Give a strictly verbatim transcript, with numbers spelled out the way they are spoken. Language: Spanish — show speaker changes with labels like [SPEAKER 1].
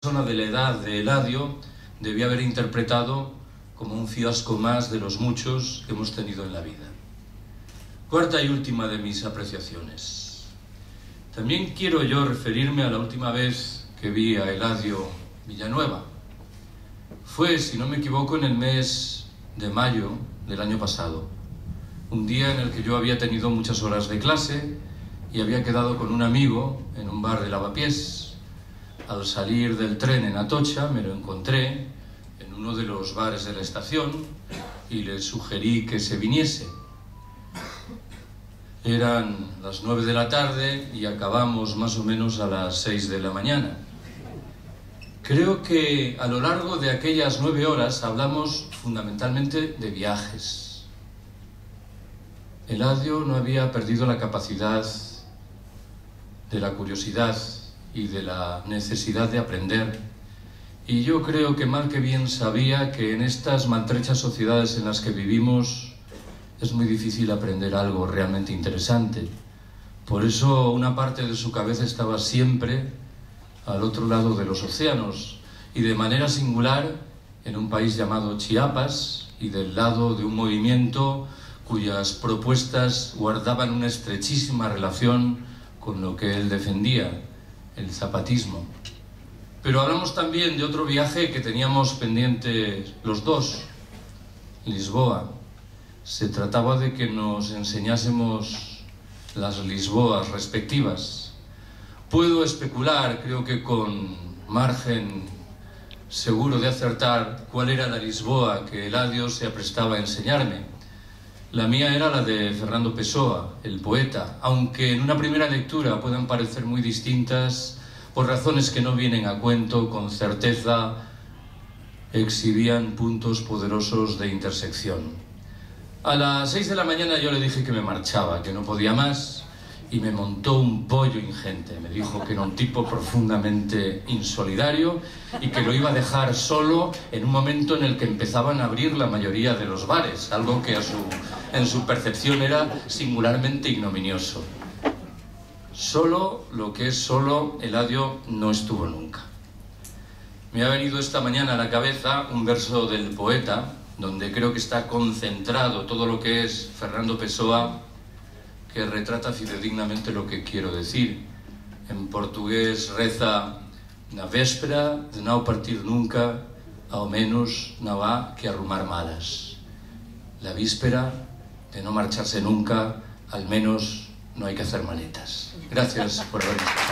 [SPEAKER 1] persona de la edad de Eladio debía haber interpretado como un fiasco más de los muchos que hemos tenido en la vida. Cuarta y última de mis apreciaciones. También quiero yo referirme a la última vez que vi a Eladio Villanueva. Fue, si no me equivoco, en el mes de mayo del año pasado. Un día en el que yo había tenido muchas horas de clase y había quedado con un amigo en un bar de Lavapiés. Al salir del tren en Atocha me lo encontré en uno de los bares de la estación y le sugerí que se viniese. Eran las nueve de la tarde y acabamos más o menos a las seis de la mañana. Creo que a lo largo de aquellas nueve horas hablamos fundamentalmente de viajes. Eladio no había perdido la capacidad de la curiosidad y de la necesidad de aprender, y yo creo que mal que bien sabía que en estas maltrechas sociedades en las que vivimos es muy difícil aprender algo realmente interesante. Por eso una parte de su cabeza estaba siempre al otro lado de los océanos, y de manera singular en un país llamado Chiapas, y del lado de un movimiento cuyas propuestas guardaban una estrechísima relación con lo que él defendía, el zapatismo. Pero hablamos también de otro viaje que teníamos pendiente los dos, Lisboa. Se trataba de que nos enseñásemos las Lisboas respectivas. Puedo especular, creo que con margen seguro de acertar, cuál era la Lisboa que Eladio se aprestaba a enseñarme. La mía era la de Fernando Pessoa, el poeta, aunque en una primera lectura puedan parecer muy distintas, por razones que no vienen a cuento, con certeza exhibían puntos poderosos de intersección. A las seis de la mañana yo le dije que me marchaba, que no podía más, y me montó un pollo ingente. Me dijo que era un tipo profundamente insolidario y que lo iba a dejar solo en un momento en el que empezaban a abrir la mayoría de los bares, algo que a su, en su percepción era singularmente ignominioso. Solo, lo que es solo, Eladio no estuvo nunca. Me ha venido esta mañana a la cabeza un verso del poeta, donde creo que está concentrado todo lo que es Fernando Pessoa, que retrata fidedignamente lo que quiero decir. En portugués reza: na véspera de não partir nunca, ao menos não há que arrumar malas. La víspera de no marcharse nunca, al menos no hay que hacer maletas. Gracias por haber visto.